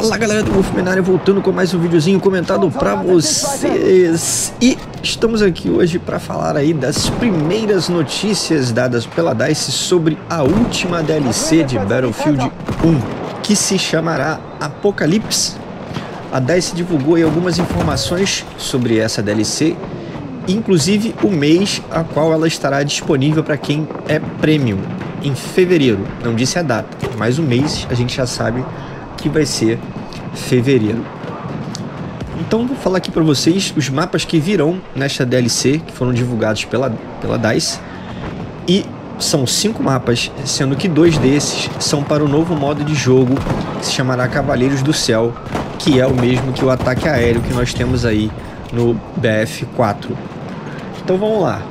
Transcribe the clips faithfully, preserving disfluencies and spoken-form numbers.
Fala galera do Wolfman na área, voltando com mais um videozinho comentado pra vocês. E estamos aqui hoje para falar aí das primeiras notícias dadas pela DICE sobre a última D L C de Battlefield um, que se chamará Apocalypse. A DICE divulgou aí algumas informações sobre essa D L C, inclusive o mês a qual ela estará disponível para quem é Premium, em fevereiro. Não disse a data, mas o mês a gente já sabe que vai ser fevereiro. Então vou falar aqui para vocês os mapas que virão nesta D L C, que foram divulgados pela, pela DICE, e são cinco mapas, sendo que dois desses são para o novo modo de jogo que se chamará Cavaleiros do Céu, que é o mesmo que o ataque aéreo que nós temos aí no B F quatro. Então vamos lá.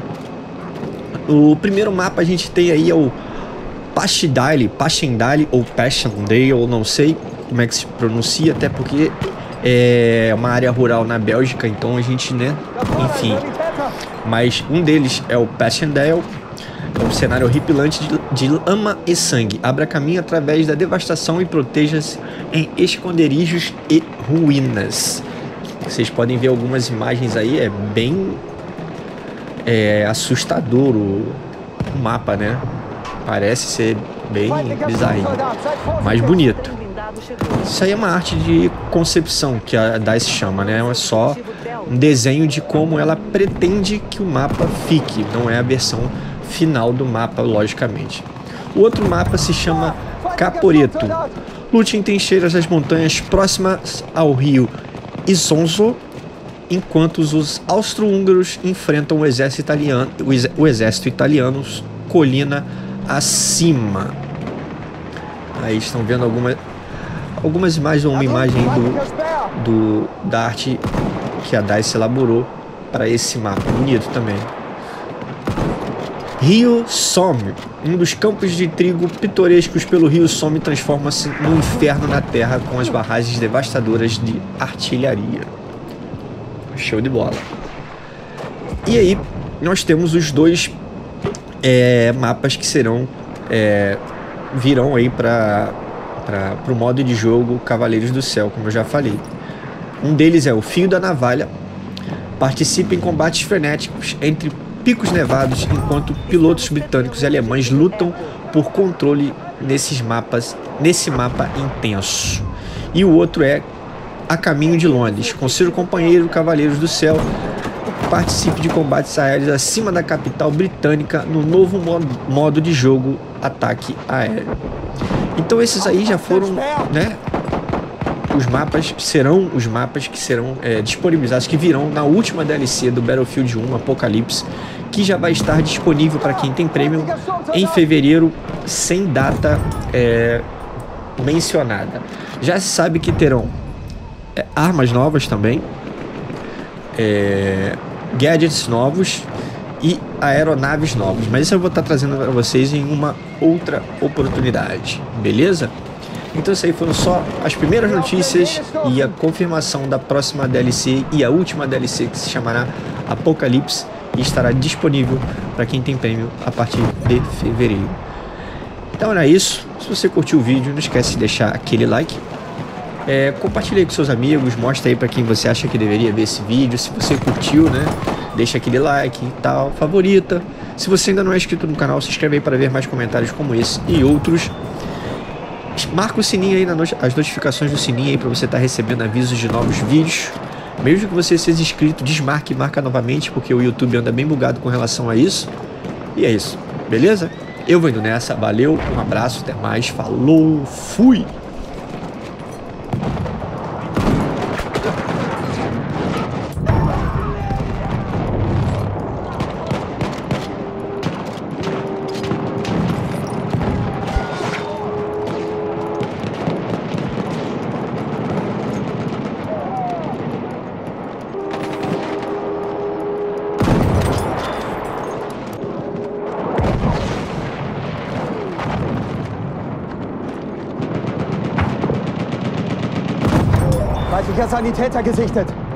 O primeiro mapa a gente tem aí é o Passchendaele, Passchendaele ou Passchendaele, ou não sei como é que se pronuncia, até porque é uma área rural na Bélgica, então a gente, né, enfim. Mas um deles é o Passchendaele, é um cenário horripilante de, de lama e sangue. Abra caminho através da devastação e proteja-se em esconderijos e ruínas. Vocês podem ver algumas imagens aí, é bem é, assustador o, o mapa, né? Parece ser bem bizarrinho, mas bonito. Isso aí é uma arte de concepção que a DICE chama, né? É só um desenho de como ela pretende que o mapa fique, não é a versão final do mapa, logicamente. O outro mapa se chama Caporetto. Lute em trincheiras das montanhas próximas ao rio Isonzo, enquanto os austro-húngaros enfrentam o exército italiano, o exército italiano colina acima. Aí estão vendo algumas algumas imagens, uma imagem do, do da arte que a DICE elaborou para esse mapa, bonito também. Rio Somme, um dos campos de trigo pitorescos pelo rio Somme transforma-se num inferno na terra com as barragens devastadoras de artilharia. Show de bola. E aí nós temos os dois é, mapas que serão é, virão aí para para o modo de jogo Cavaleiros do Céu, como eu já falei. Um deles é o Fio da Navalha. Participa em combates frenéticos entre picos nevados, enquanto pilotos britânicos e alemães lutam por controle nesses mapas, nesse mapa intenso. E o outro é A Caminho de Londres. Com seu companheiro Cavaleiros do Céu, participe de combates aéreos acima da capital britânica no novo modo, modo de jogo Ataque Aéreo. Então esses aí já foram, né, os mapas, serão os mapas que serão é, disponibilizados, que virão na última D L C do Battlefield um, Apocalypse, que já vai estar disponível para quem tem Premium em fevereiro, sem data é, mencionada. Já se sabe que terão é, armas novas também, é, gadgets novos e aeronaves novas, mas isso eu vou estar trazendo para vocês em uma outra oportunidade, beleza? Então isso aí foram só as primeiras notícias e a confirmação da próxima D L C e a última D L C, que se chamará Apocalypse e estará disponível para quem tem prêmio a partir de fevereiro. Então era isso. Se você curtiu o vídeo, não esquece de deixar aquele like, é, compartilhe aí com seus amigos, mostra aí para quem você acha que deveria ver esse vídeo. Se você curtiu, né, deixa aquele like e tal, favorita. Se você ainda não é inscrito no canal, se inscreve aí para ver mais comentários como esse e outros. Marca o sininho aí, na not as notificações do sininho aí para você estar recebendo avisos de novos vídeos. Mesmo que você seja inscrito, desmarque e marca novamente, porque o YouTube anda bem bugado com relação a isso. E é isso, beleza? Eu vou indo nessa, valeu, um abraço, até mais, falou, fui! Feindlicher Sanitäter gesichtet.